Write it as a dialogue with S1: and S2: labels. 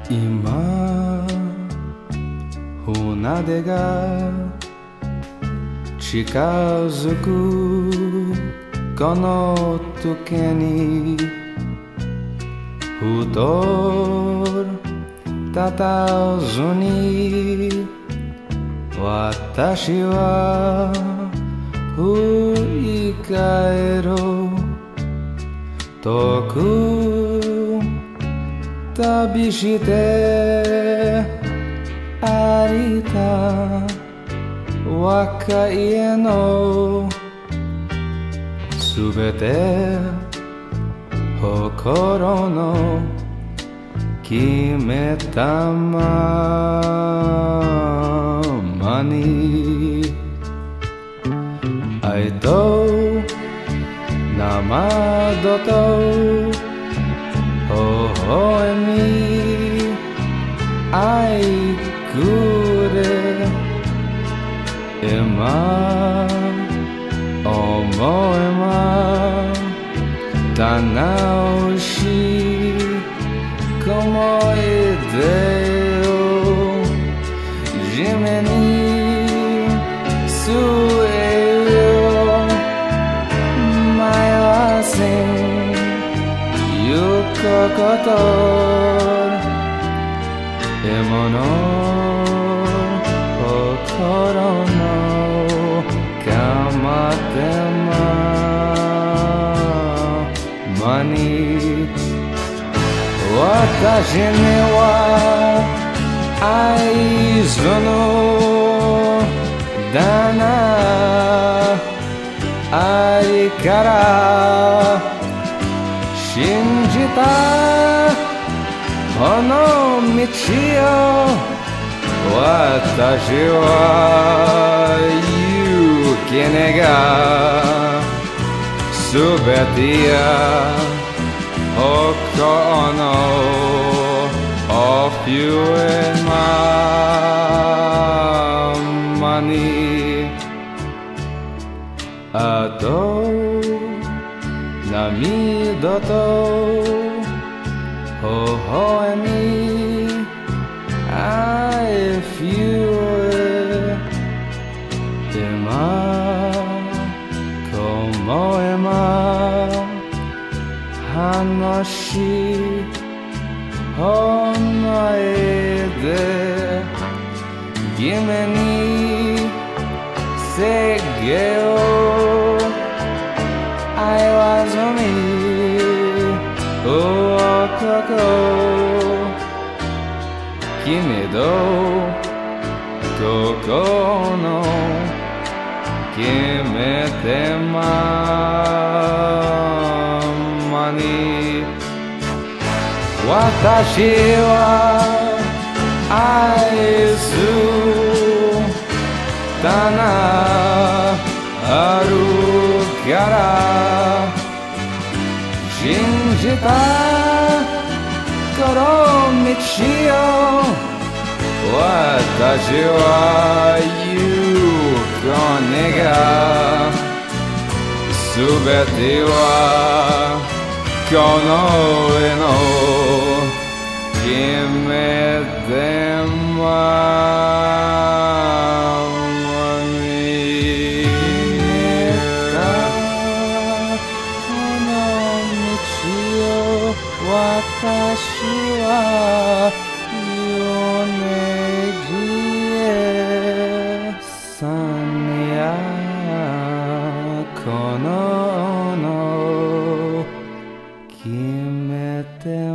S1: 今船出が近づくこの時にふと佇に私は振り返る遠く旅して歩いた若い家のすべて心の決めたままに愛と生どと微笑み愛くれ今思えば楽しい思い出を地面に据えよ迷わず行くこと獲物心の構ってまに私には愛するだな愛から信じたこの道を私は勇気願すべてや誇のお冬へまにあと涙と微笑み I feel it 今思えば話思い出夢に世界を愛はずに男君と心決めてまに私は愛すだなあるから信じたこの道を私は勇気を願すべてはこの上の決めてにこの道を私はさんやこの決めて